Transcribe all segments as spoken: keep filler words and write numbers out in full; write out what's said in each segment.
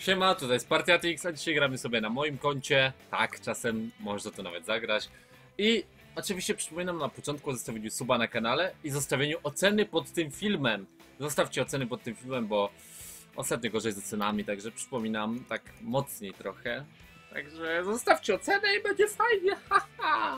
Siema, tutaj jest Partiatix, a dzisiaj gramy sobie na moim koncie. Tak, czasem można to nawet zagrać. I oczywiście przypominam na początku o zostawieniu suba na kanale i zostawieniu oceny pod tym filmem. Zostawcie oceny pod tym filmem, bo ostatnio gorzej z ocenami, także przypominam tak mocniej trochę. Także zostawcie ocenę i będzie fajnie, haha!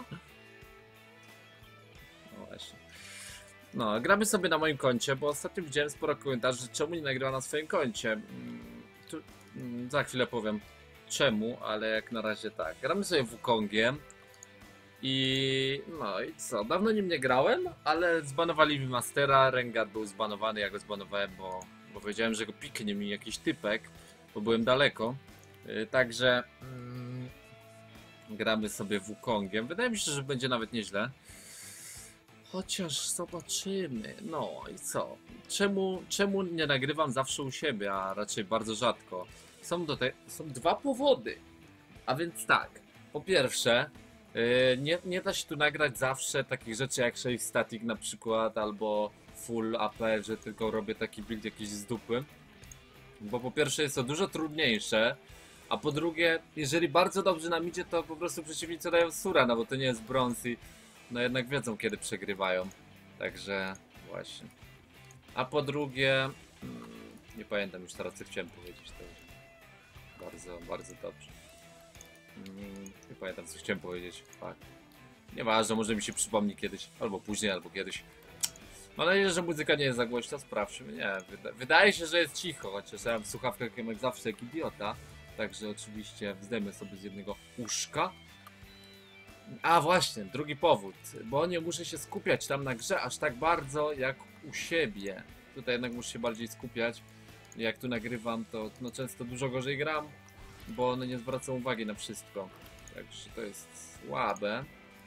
No właśnie. No, gramy sobie na moim koncie, bo ostatnio widziałem sporo komentarzy, czemu nie nagrywa na swoim koncie. Mm, tu, mm, za chwilę powiem czemu, ale jak na razie tak. Gramy sobie Wukongiem i no i co, dawno nim nie grałem, ale zbanowali mi Mastera, Rengar był zbanowany, ja go zbanowałem, bo, bo wiedziałem, że go piknie mi jakiś typek, bo byłem daleko. Yy, także mm, gramy sobie Wukongiem. Wydaje mi się, że będzie nawet nieźle. Chociaż zobaczymy. No i co? Czemu, czemu nie nagrywam zawsze u siebie, a raczej bardzo rzadko? Są, do te, są dwa powody. A więc tak. Po pierwsze, yy, nie, nie da się tu nagrać zawsze takich rzeczy jak Shave Static na przykład, albo Full A P, że tylko robię taki build jakiś z dupy. Bo po pierwsze jest to dużo trudniejsze, a po drugie, jeżeli bardzo dobrze nam idzie, to po prostu przeciwnicy dają sura, no bo to nie jest brąz i no jednak wiedzą, kiedy przegrywają. Także właśnie. A po drugie, hmm, nie pamiętam już teraz, co chciałem powiedzieć. To bardzo, bardzo dobrze. Hmm, nie pamiętam, co chciałem powiedzieć. Fakt. Nieważne, może mi się przypomni kiedyś, albo później, albo kiedyś. Mam nadzieję, że muzyka nie jest za głośna. Sprawdźmy. Nie, wyda wydaje się, że jest cicho, chociaż ja mam w słuchawkach jak zawsze jak idiota. Także oczywiście zdejmę sobie z jednego uszka. A właśnie, drugi powód, bo nie muszę się skupiać tam na grze aż tak bardzo jak u siebie. Tutaj jednak muszę się bardziej skupiać. Jak tu nagrywam, to no, często dużo gorzej gram, bo one nie zwracą uwagi na wszystko. Także to jest słabe.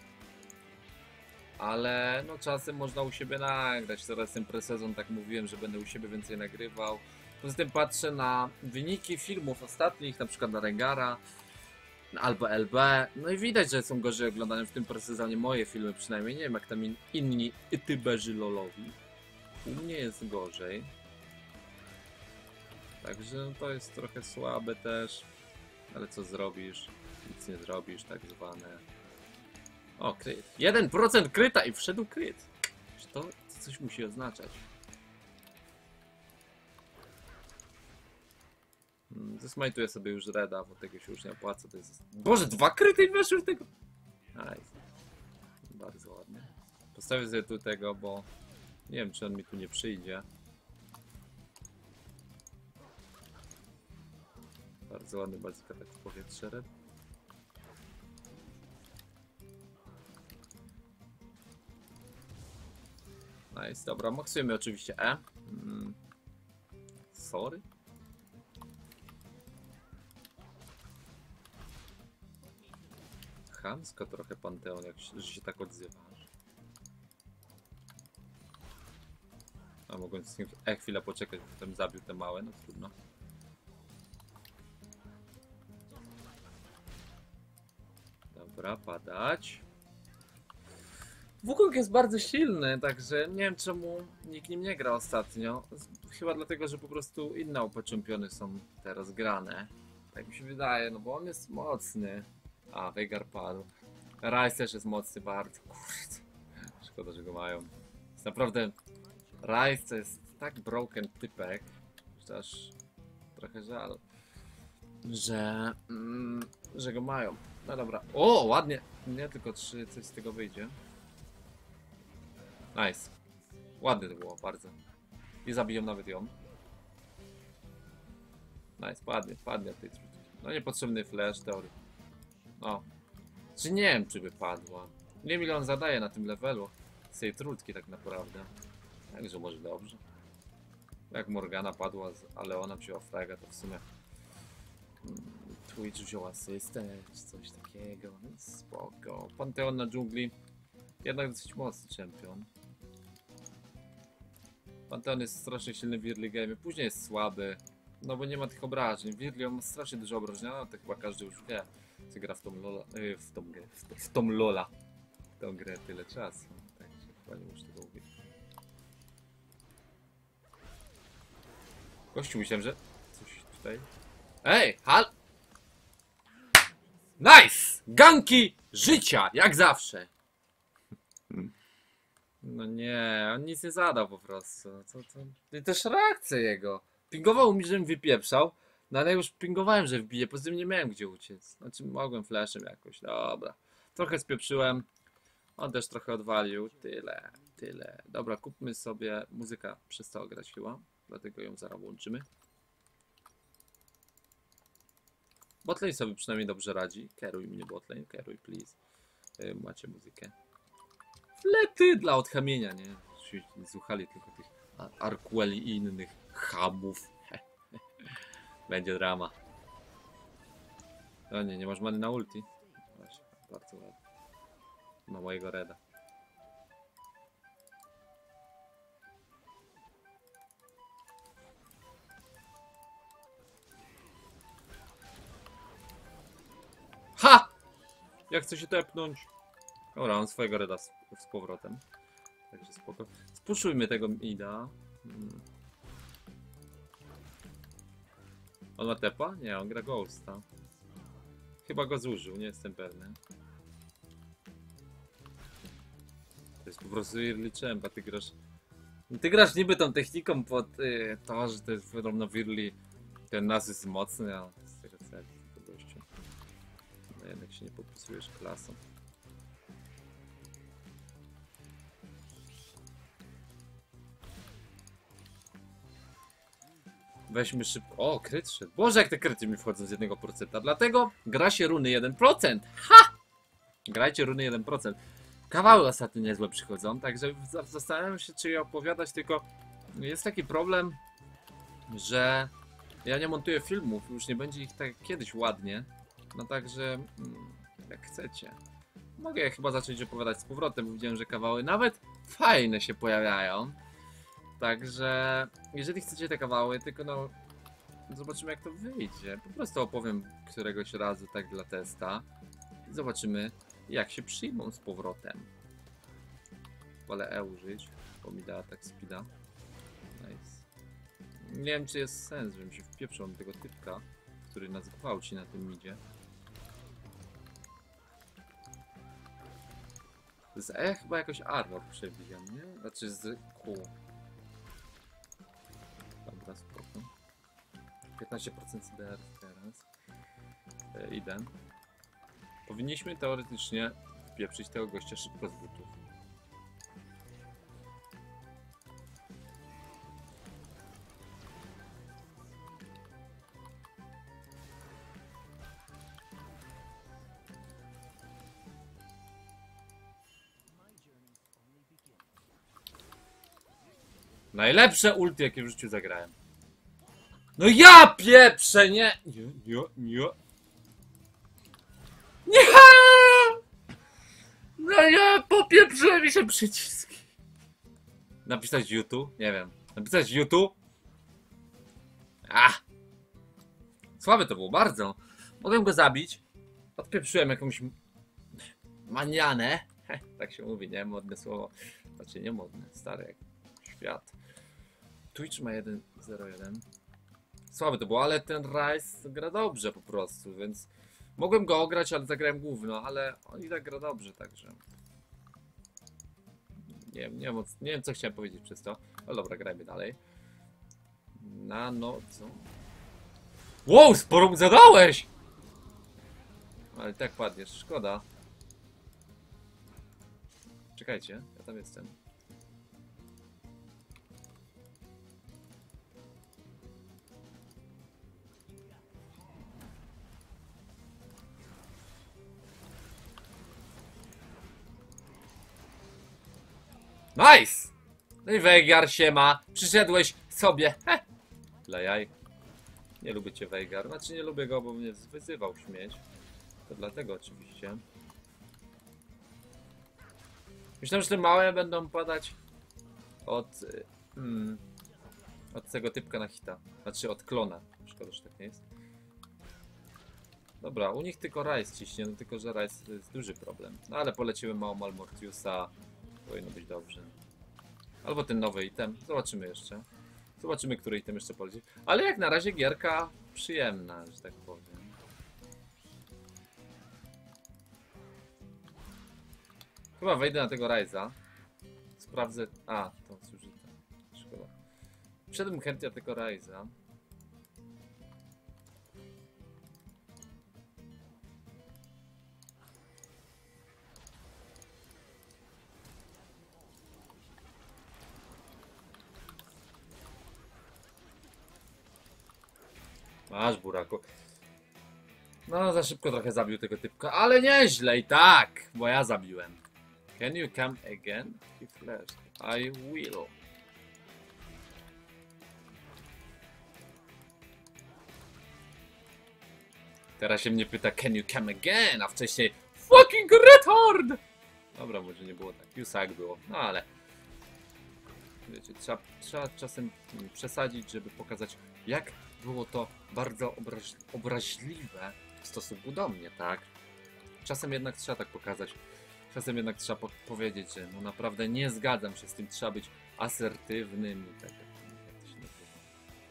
Ale no czasem można u siebie nagrać. Teraz ten presezon, tak mówiłem, że będę u siebie więcej nagrywał. Poza tym patrzę na wyniki filmów ostatnich, na przykład na Rengara albo L B, no i widać, że są gorzej oglądane w tym presezonie moje filmy przynajmniej, nie wiem jak tam in, inni youtuberzy lolowi. U mnie jest gorzej. Także no, to jest trochę słabe też, ale co zrobisz? Nic nie zrobisz, tak zwane. O, kryt. jeden procent kryta i wszedł kryt. Czy to, to coś musi oznaczać? Zesmajtuję sobie już Reda, bo tego się już nie opłaca. To jest... Boże, dwa kryty i weszły w tego! Nice. Bardzo ładnie. Postawię sobie tu tego, bo nie wiem, czy on mi tu nie przyjdzie. Bardzo ładny bazika, tak w powietrze Red. Nice, dobra, maksujemy oczywiście E. Mm. Sorry. Chamsko trochę Panteon, jak się, że się tak odzywasz. A mogłem z nim e chwilę poczekać, bo potem zabił te małe, no trudno. Dobra, padać. Wukong jest bardzo silny, także nie wiem czemu nikt nim nie gra ostatnio. Chyba dlatego, że po prostu inne O P czempiony są teraz grane. Tak mi się wydaje, no bo on jest mocny. A, Veigar padł. Ryze też jest mocny bardzo. Kurde. Szkoda, że go mają. Jest naprawdę... Ryze to jest tak broken typek, że aż trochę żal, że, mm, że go mają. No dobra. O, ładnie. Nie, tylko trzy, coś z tego wyjdzie. Nice. Ładne to było, bardzo. I zabiją nawet ją. Nice, padnie, padnie tej trudki. No niepotrzebny flash, teorii. No. Czy nie wiem, czy by padła. Nie wiem, ile on zadaje na tym levelu z tej trudki tak naprawdę. Także może dobrze. Jak Morgana padła, ale ona wzięła fraga, to w sumie Twitch wziął asystę, czy coś takiego. Spoko. Panteon na dżungli. Jednak dosyć mocny czempion. Panteon jest strasznie silny w early game, później jest słaby. No bo nie ma tych obrażeń. W early on ma strasznie dużo obrażeń, no to chyba każdy już wie, co gra w tą lola, yy, w tą grę, w, to, w tą lola. W tą grę tyle czasu. Także chyba nie muszę tego mówić. Gościu, myślałem, że coś tutaj Ej, hal... Nice! Ganki życia, jak zawsze. No nie, on nic nie zadał po prostu. Co, co? I też reakcja jego. Pingował mi, żebym wypieprzał. No ale już pingowałem, że wbije, poza tym nie miałem gdzie uciec. Znaczy mogłem flashem jakoś, dobra. Trochę spieprzyłem. On też trochę odwalił. Tyle, tyle. Dobra, kupmy sobie. Muzyka przestała grać chyba. Dlatego ją zaraz włączymy. Botlane sobie przynajmniej dobrze radzi. Kieruj mnie botlane, kieruj please. Yy, macie muzykę. Flety dla odchamienia, nie? Słuchali tylko tych Arqueli i innych chamów. Będzie drama. O nie, nie masz many na ulti. Właśnie, bardzo ładnie. Ma mojego reda. Ha! Jak chce się tepnąć? Dobra, mam swojego reda z, z powrotem. Także spoko. Spuszczujmy tego Ida. Hmm. On ma tepa? Nie, on gra Ghosta. Chyba go zużył, nie jestem pewny. To jest po prostu early champ, a ty grasz... Ty grasz niby tą techniką pod y, to, że to jest wiadomo early. Ten nas jest mocny, a z tego co ja tylko gościu. No jednak się nie podpisujesz klasą. Weźmy szybko. O, kryt szedł. Boże, jak te kryty mi wchodzą z jednego procenta. Dlatego gra się runy jeden procent. Ha! Grajcie runy jeden procent. Kawały ostatnio niezłe przychodzą, także zastanawiam się, czy je opowiadać, tylko jest taki problem, że ja nie montuję filmów, już nie będzie ich tak kiedyś ładnie. No także, jak chcecie. Mogę je chyba zacząć opowiadać z powrotem, bo widziałem, że kawały nawet fajne się pojawiają. Także, jeżeli chcecie te kawały, tylko no, zobaczymy jak to wyjdzie. Po prostu opowiem któregoś razu tak dla testa. I zobaczymy jak się przyjmą z powrotem. Wolę E użyć, bo mi da atak speeda. Nice. Nie wiem czy jest sens, żebym się wpieprzał do tego typka, który nas gwałci na tym midzie. Z E chyba jakoś armor przebijam, nie? Znaczy z Q. Dobra, spoko. piętnaście procent C D R teraz. E, idę. Powinniśmy teoretycznie wpieprzyć tego gościa szybko z butów. Najlepsze ulti jakie w życiu zagrałem. No ja pieprzę, nie! Nie, nie, nie. Nie! No ja popieprzyłem mi się przyciski. Napisać YouTube? Nie wiem. Napisać YouTube? Ah! Słabe to było, bardzo. Mogłem go zabić. Odpieprzyłem jakąś manianę. Heh, tak się mówi, nie? Modne słowo. Znaczy nie modne, stare jak świat. Twitch ma jeden zero jeden. Słabe to było, ale ten Ryze gra dobrze po prostu, więc mogłem go ograć, ale zagrałem gówno, ale on i tak gra dobrze, także nie wiem, nie wiem, nie wiem co chciałem powiedzieć przez to, ale dobra, grajmy dalej. Na no, co? Wow, sporo mu zadałeś! Ale tak padniesz, szkoda. Czekajcie, ja tam jestem. Nice! No i Veigar siema. Przyszedłeś sobie. Heh. Dla jaj. Nie lubię cię Veigar. Znaczy nie lubię go, bo mnie wyzywał śmieć. To dlatego oczywiście. Myślałem, że te małe będą padać od... Hmm, od tego typka na hita. Znaczy od klona. Szkoda, że tak nie jest. Dobra, u nich tylko Ryze ciśnie, no tylko że Ryze to jest duży problem. No ale poleciłem mało Malmortiusa. Powinno być dobrze. Albo ten nowy item. Zobaczymy jeszcze. Zobaczymy, który item jeszcze poleci. Ale jak na razie gierka przyjemna, że tak powiem. Chyba wejdę na tego Ryza. Sprawdzę... A, to zużyte. Szkoda. Wszedłem chętnie do tego Ryza. Masz, buraku. No, za szybko trochę zabił tego typka, ale nieźle i tak, bo ja zabiłem. Can you come again? He flashed. I will. Teraz się mnie pyta, can you come again? A wcześniej fucking retard! Dobra, może nie było tak. Yusak było, no ale... Wiecie, trzeba, trzeba czasem przesadzić, żeby pokazać, jak było to bardzo obraź, obraźliwe w stosunku do mnie, tak? Czasem jednak trzeba tak pokazać. Czasem jednak trzeba po powiedzieć, że no naprawdę nie zgadzam się z tym, trzeba być asertywnym i tak, jak to się nazywa.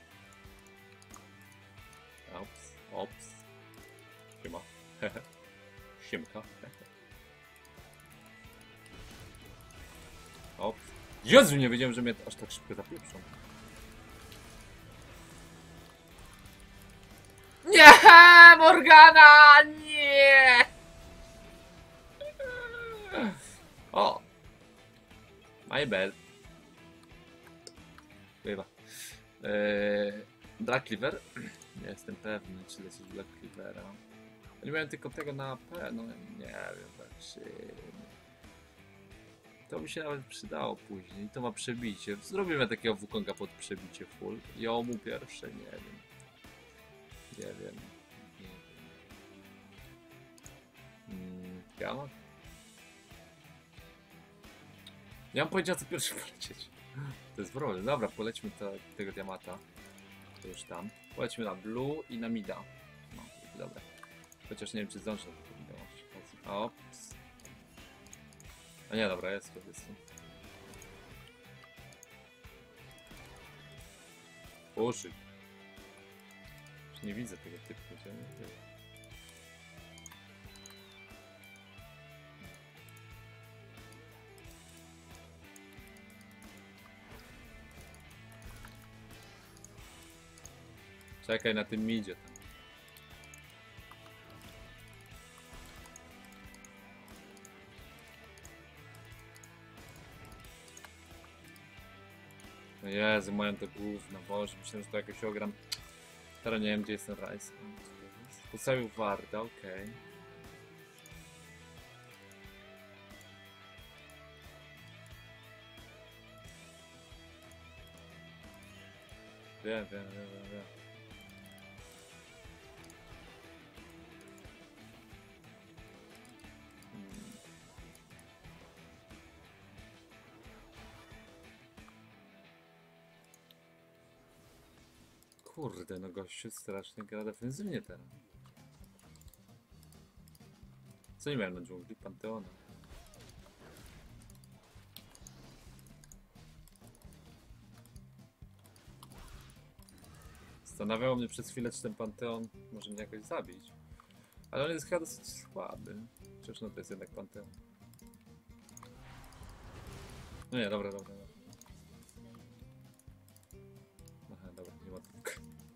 Ops, ops. Siema. Siemka. Ops. Jezu, nie wiedziałem, że mnie aż tak szybko zapieprzą. Nie, Morgana, nie! O! My bad. Chyba. Eee, Black Cleaver? Nie jestem pewny, czy lecieć Black Cleavera. Nie miałem tylko tego na A P, no nie wiem, czy... To mi się nawet przydało później. To ma przebicie. Zrobimy takiego Wukonga pod przebicie full. Jomu pierwsze, nie wiem. Nie wiem. Nie wiem. Hmm, Gama? Nie mam pojęcia, co pierwszy polecieć. To jest wrole. Dobra, polećmy to, tego diamata. To już tam. Polećmy na blue i na mida. No, dobra. Chociaż nie wiem, czy zdążę. Ops. A nie, dobra, jest to, jest to. Uszy. Już nie widzę tego typu. Gdzie nie wiem. Czekaj na tym midzie. No Jezu, mają to gówno, Boże, myślałem, że to jakoś ogram. Teraz nie wiem, gdzie jest ten Ryze. Postawił Warda, okej. Okay. Wiem, wiem, wiem, wiem, wiem. Hmm. Kurde, no gościu strasznie gra defensywnie teraz. Co nie miałem na dżungli? Panteona. Zastanawiało mnie przez chwilę, czy ten Panteon może mnie jakoś zabić. Ale on jest chyba dosyć słaby. Przecież no to jest jednak Panteon. No nie, dobra, dobra, dobra. Aha, dobra, nie ma tylko.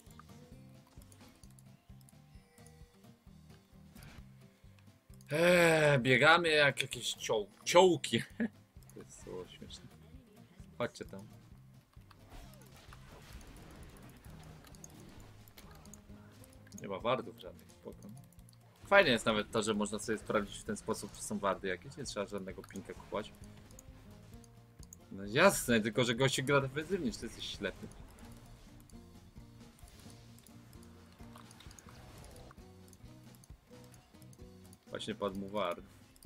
Eee, biegamy jak jakieś cioł ciołki. To jest słowo śmieszne. Chodźcie tam. Nie ma wardów żadnych, spoko. Fajnie jest nawet to, że można sobie sprawdzić w ten sposób, czy są wardy jakieś. Nie trzeba żadnego pinka kupować. No jasne, tylko że gościu gra defensywnie, czy ty jesteś ślepy. Właśnie padł mu ward.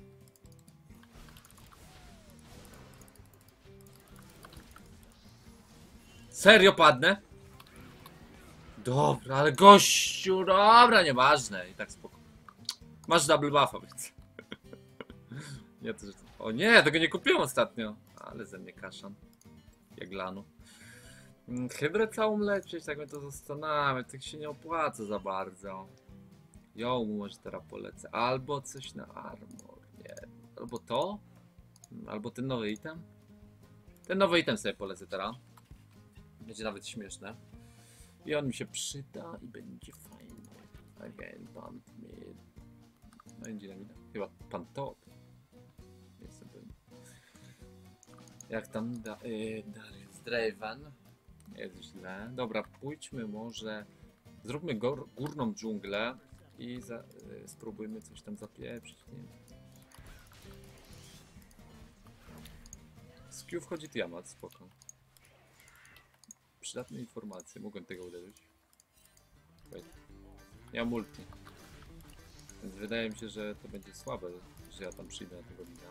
Serio padnę? Dobra, ale gościu, dobra, nieważne. I tak spoko. Masz double buffa, więc. Nie, to, że... O nie, tego nie kupiłem ostatnio. Ale ze mnie kaszan. Jak lanu. Mm, Hydrę całą lecieć, tak mnie to zastanawia, tak się nie opłaca za bardzo. Jo, może teraz polecę. Albo coś na armor, nie. Albo to, albo ten nowy item. Ten nowy item sobie polecę teraz. Będzie nawet śmieszne. I on mi się przyda i będzie fajny. Again, pan mid. No i dynamita. Chyba pan top. Jestem pewien. Jak tam da, yy, Darius Draven. Jest źle. Dobra, pójdźmy może. Zróbmy gór, górną dżunglę i za, yy, spróbujmy coś tam zapieprzyć. Nie wiem. Z Q wchodzi Tiamat, spoko. Przydatne informacje, mogłem tego uderzyć. Wait. Nie mam multi. Więc wydaje mi się, że to będzie słabe, że ja tam przyjdę na tego mida.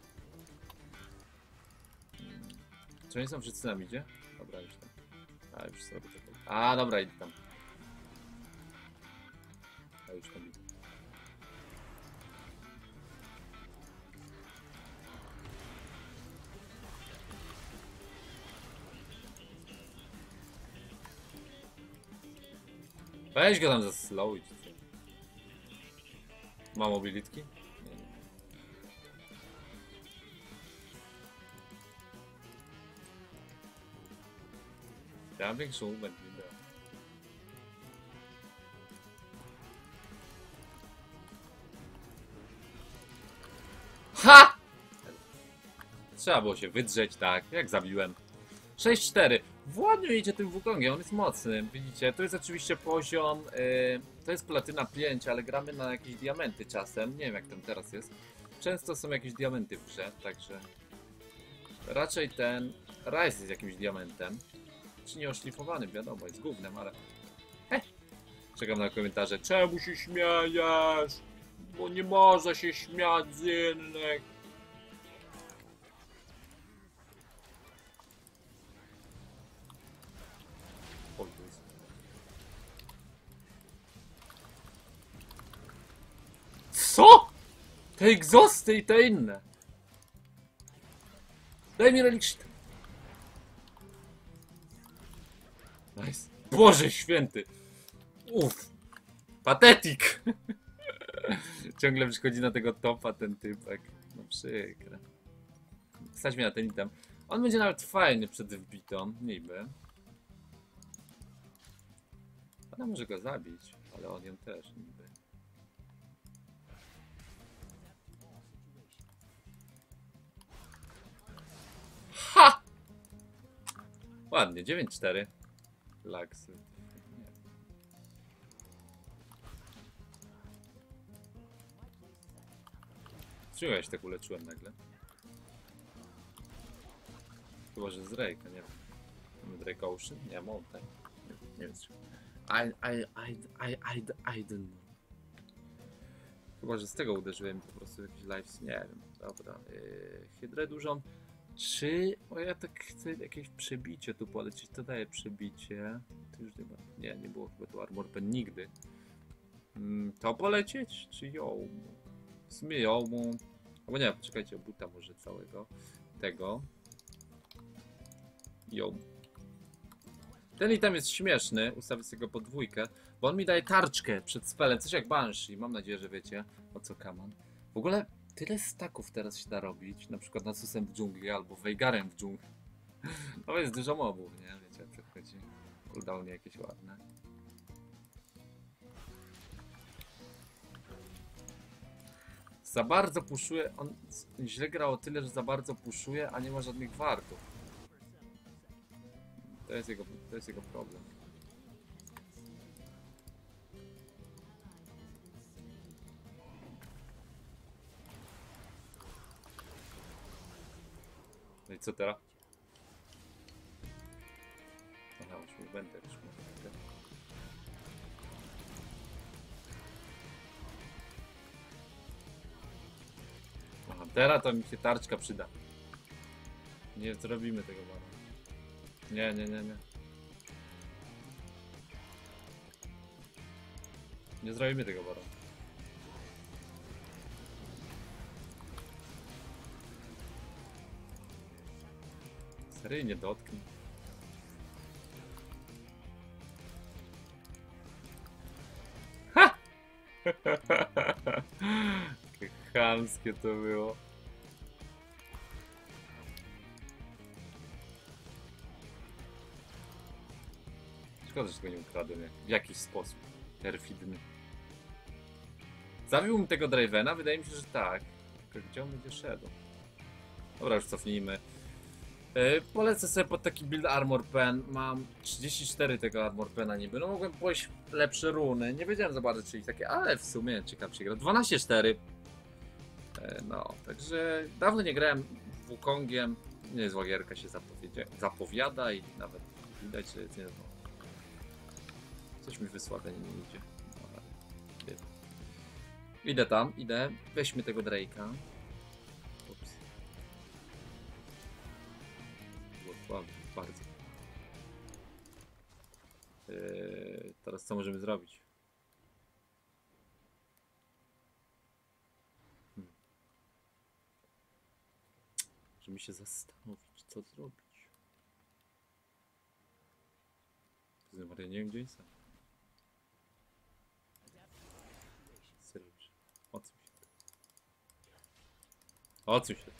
Hmm. Czy oni są wszyscy na midzie? Dobra, już tam. A, już sobie czekaj. A, dobra, idę tam. A, już tam idę. Weź go tam zaslowić. Ma mobilitki? Nie, nie. Ja mam większą umę, nie da. Ha! Trzeba było się wydrzeć, tak, jak zabiłem. sześć cztery. Ładnie idzie tym Wukongiem, on jest mocny, widzicie, to jest oczywiście poziom, yy, to jest platyna pięć, ale gramy na jakieś diamenty czasem, nie wiem jak tam teraz jest. Często są jakieś diamenty w grze, także raczej ten Ryze jest jakimś diamentem. Czy nie oszlifowany, wiadomo, jest gównem, ale heh. Czekam na komentarze, czemu się śmiejesz? Bo nie można się śmiać z innych. Co? Te egzosty i te inne. Daj mi relikt. Nice. Boże święty. Uff. Patetik. Ciągle przychodzi na tego topa ten typek. No przykre. Stać mnie na ten item. On będzie nawet fajny przed wbitą. Niby. Ona może go zabić, ale on ją też niby. Ha! Ładnie, dziewięć cztery. Laksy. Czego ja się tak uleczyłem nagle? Chyba, że z Drake'a, nie wiem. Mamy Drake Ocean? Nie, Mountain. Nie, nie wiem. I, I, I, I, I, I don't know. Chyba, że z tego uderzyłem po prostu jakiś live. Nie wiem. Dobra. Yy, Hydrę dużą. Czy... O, ja tak chcę jakieś przebicie tu polecieć. To daje przebicie. To już nie ma. Nie, nie było chyba tu Armor Pen nigdy. Hmm, to polecieć? Czy ją? W sumie ją. Albo nie, poczekajcie, buta może całego. Tego. Ją. Ten item jest śmieszny, ustawię sobie go pod dwójkę, bo on mi daje tarczkę przed spelem, coś jak Banshee, mam nadzieję, że wiecie o co kaman. W ogóle tyle staków teraz się da robić, na przykład Nasusem w dżungli albo Veigarem w dżungli. No jest dużo mobów, nie? Wiecie o co chodzi. Cooldowny jakieś ładne. Za bardzo puszuje, on źle grał o tyle, że za bardzo puszuje, a nie ma żadnych wardów. To jest jego, to jest jego problem. No i co teraz? Aha, już nie będę już mówił. Aha, teraz to mi się tarczka przyda. Nie zrobimy tego bara. Nie, nie, nie, nie. Nie zrobimy tego bara. Seryjnie dotknij. Jakie chamskie to było. Szkoda, że tego nie ukradłem jak, w jakiś sposób perfidny. Zabił mi tego Dravena? Wydaje mi się, że tak. Tylko gdzie on będzie szedł? Dobra, już cofnijmy. Yy, polecę sobie pod taki build Armor Pen. Mam trzydzieści cztery tego Armor Pena niby. No mogłem pójść lepsze runy. Nie wiedziałem za bardzo, czy ich takie, ale w sumie ciekawszy gra. dwanaście cztery. Yy, no, także dawno nie grałem Wukongiem. Niezła gierka się zapowiada i nawet widać, że jest niezła. Coś mi wysławienie nie idzie. Dobra. Idę tam, idę. Weźmy tego Drake'a. Ups. Było słabe, bardzo. Yy, teraz co możemy zrobić? Hmm. Musimy się zastanowić, co zrobić. Ja nie wiem, gdzie jest. Odsuń się. Odsuń się.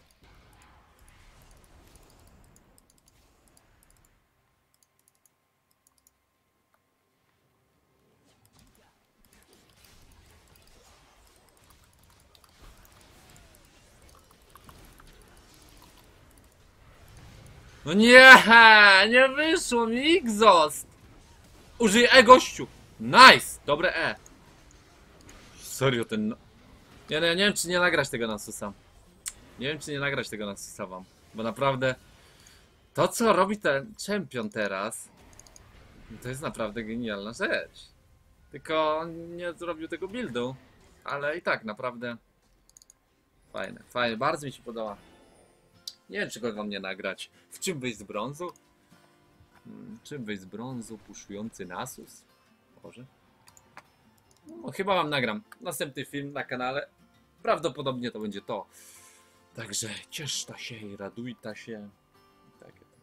No nie, nie wyszło mi Exhaust. Użyj E, gościu. Nice, dobre E. Serio ten... No... Ja, ja nie wiem, czy nie nagrać tego Nasusa. Nie wiem, czy nie nagrać tego Nasusa wam. Bo naprawdę... To, co robi ten czempion teraz... To jest naprawdę genialna rzecz. Tylko on nie zrobił tego buildu. Ale i tak, naprawdę... Fajne, fajne. Bardzo mi się podoba. Nie wiem, czego wam nie nagrać. W czym wyjść z brązu? Hmm, czym wyjść z brązu? Puszujący Nasus? Może? No, chyba wam nagram następny film na kanale. Prawdopodobnie to będzie to. Także cieszta się i radujta się. I takie tam.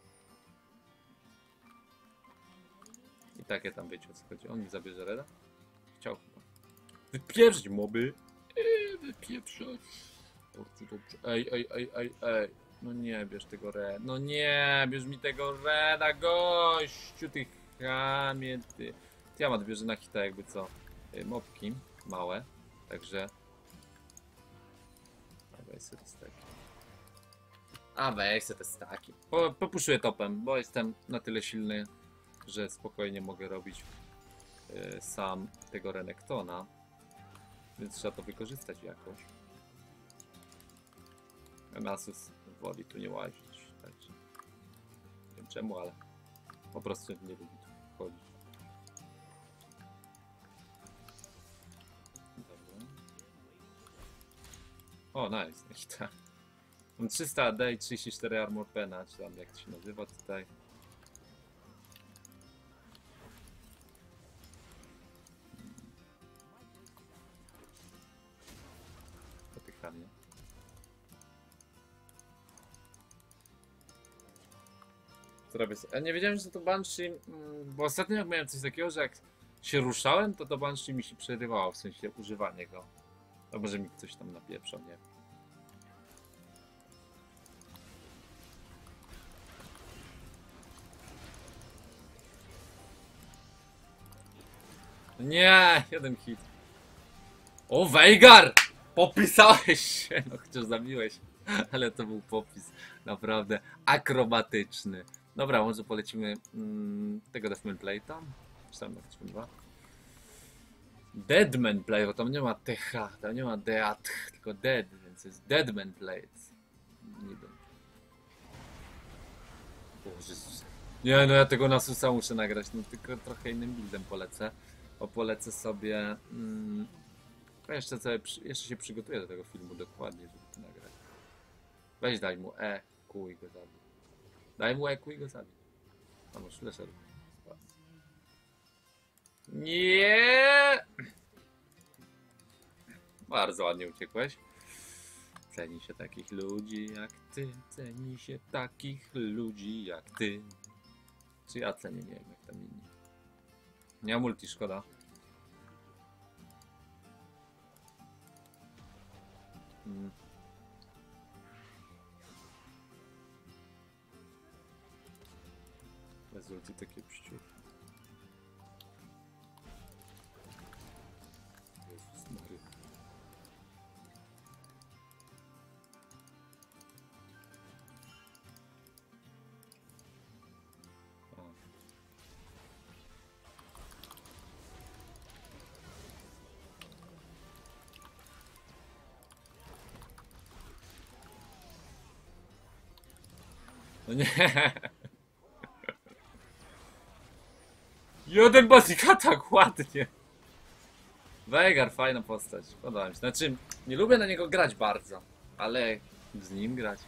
I takie tam, wiecie o co chodzi. On mi zabierze reda? Chciał chyba. Wypieprzyć moby. Eee, wypieprzać. Dobrze, dobrze. Ej, ej, ej, ej, ej. No nie, bierz tego reda. No nie, bierz mi tego reda, gościu, ty chamie, ty. Tiamat bierze na hita jakby co. Mopki małe, także a weź sobie te staki. A weź sobie te staki. Po, popuszuję topem, bo jestem na tyle silny, że spokojnie mogę robić y, sam tego Renektona, więc trzeba to wykorzystać jakoś. Nasus woli tu nie łazić, także nie wiem czemu, ale po prostu nie lubi tu chodzić. O, nice, nice. Mam trzysta A D i trzydzieści cztery Armor Pena, czy tam jak to się nazywa tutaj. Popychanie. Co robię? Ja nie wiedziałem, że to Banshee, bo ostatnio jak miałem coś takiego, że jak się ruszałem, to to Banshee mi się przerywało, w sensie używanie go. A może mi coś tam napieprzał, nie? Nie, jeden hit. O, Veigar! Popisałeś się! No chociaż zabiłeś. Ale to był popis naprawdę akrobatyczny. Dobra, może polecimy mm, tego Deathman Plate'a? Czy tam jak dwa? Deadman Plate, bo tam nie ma T H, tam nie ma D A T, tylko Dead, więc jest Deadman Plate. Nie, no ja tego Nasusa muszę nagrać, no tylko trochę innym buildem polecę. Bo polecę sobie... Mm, jeszcze, sobie, jeszcze się przygotuję do tego filmu dokładnie, żeby to nagrać. Weź daj mu E, Q i go zabij. Daj mu E, Q i go zabij. A może flasher. Nie. Bardzo ładnie uciekłeś. Ceni się takich ludzi jak ty. Ceni się takich ludzi jak ty. Czy ja cenię? Nie wiem jak tam inni. Nie ma multi, szkoda. Mm. Rezulty takie pściu. Jezus Mary. No nie. Jeden bazika tak ładnie. Veigar, fajna postać. Podoba mi się. Znaczy, nie lubię na niego grać bardzo, ale z nim grać.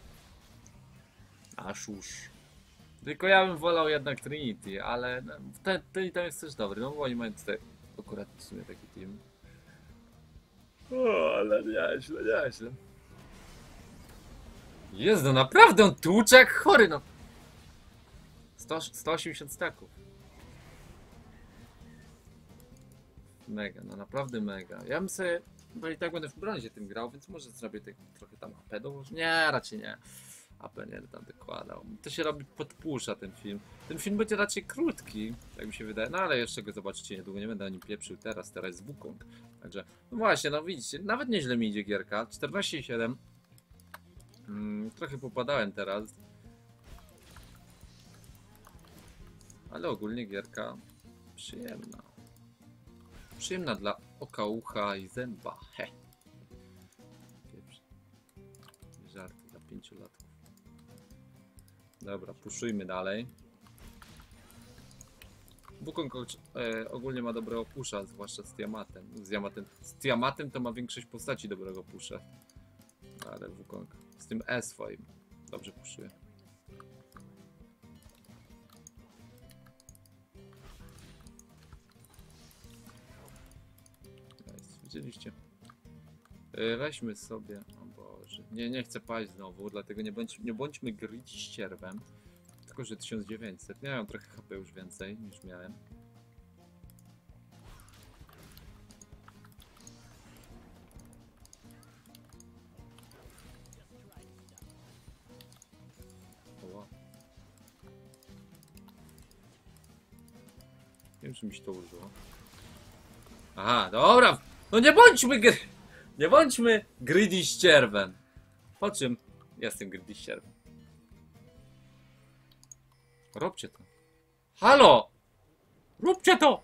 Aż już. Tylko ja bym wolał jednak Trinity, ale ten, ten tam jest też dobry. No bo oni mają tutaj akurat w sumie taki team. O, ale nieźle, nieźle. Jest, no naprawdę on tłucze jak chory, no. sto, sto osiemdziesiąt staków. Mega, no naprawdę mega. Ja bym sobie, bo i tak będę w brązie tym grał, więc może zrobię tak, trochę tam A P dołożę. Nie, raczej nie. A P nie tam dokładał. To się robi, podpusza ten film. Ten film będzie raczej krótki, tak mi się wydaje. No ale jeszcze go zobaczycie niedługo, nie będę o nim pieprzył teraz, teraz jest Wukong. Także, no właśnie, no widzicie, nawet nieźle mi idzie gierka. czternaście i siedem. Hmm, trochę popadałem teraz. Ale ogólnie gierka przyjemna. Przyjemna dla oka, ucha i zęba. He. Żarty dla pięciolatków. Dobra, puszujmy dalej. Wukong e, ogólnie ma dobrego pusza, zwłaszcza z Tiamatem. Z Tiamatem, z Tiamatem to ma większość postaci dobrego pusza. Ale Wukong z tym E swoim dobrze puszuje. Widzieliście? Yy, weźmy sobie. O Boże. Nie, nie chcę paść znowu, dlatego nie, bądź, nie bądźmy gryć ścierwem. Tylko, że tysiąc dziewięćset. Miałem trochę H P już więcej niż miałem. Oła. Nie wiem, czy mi się to użyło. Aha, dobra. No nie bądźmy gry... Nie bądźmy greedy ścierwem. Po czym jestem greedy ścierwem? Róbcie to. Halo! Róbcie to!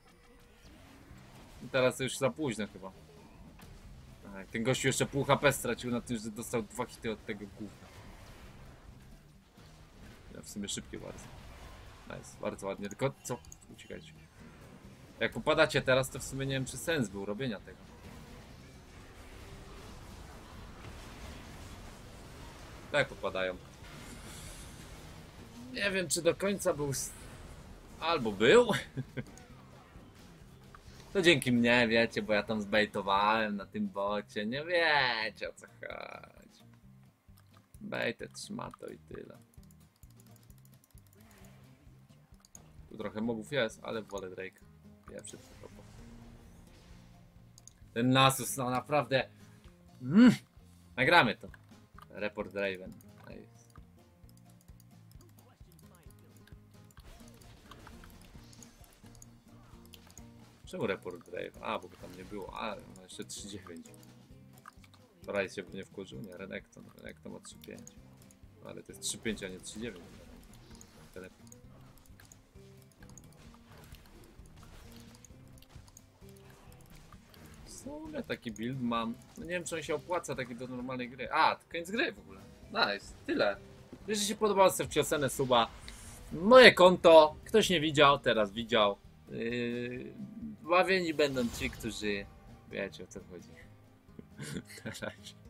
I teraz już za późno chyba. Tak, ten gościu jeszcze pół H P stracił na tym, że dostał dwa hity od tego gówna. Ja w sumie szybkie bardzo. Nice, bardzo ładnie. Tylko co? Uciekajcie. Jak popadacie teraz, to w sumie nie wiem, czy sens był robienia tego. Tak popadają. Nie wiem, czy do końca był... Albo był. To dzięki mnie, wiecie, bo ja tam zbejtowałem na tym bocie. Nie wiecie, o co chodzi. Bejtę trzyma to i tyle. Tu trochę mobów jest, ale wolę Drake. Pierwszy to. Ten Nasus, no naprawdę. Mm. Nagramy to. Report Draven. Nice. Czemu Report Draven? A, bo go tam nie było. A, ma jeszcze trzy dziewięć. Wczoraj się nie wkurzył? Nie, Renekton. Renekton ma trzy pięć. No, ale to jest trzy pięć, a nie trzy dziewięć. Lepiej. W sumie taki build mam. No nie wiem, czy on się opłaca taki do normalnej gry. A, to koniec gry w ogóle. Nice, tyle. Jeżeli się podobało, stawcie ocenę suba. Moje konto. Ktoś nie widział, teraz widział. Yy, bawieni będą ci, którzy wiecie, o co chodzi. Na razie.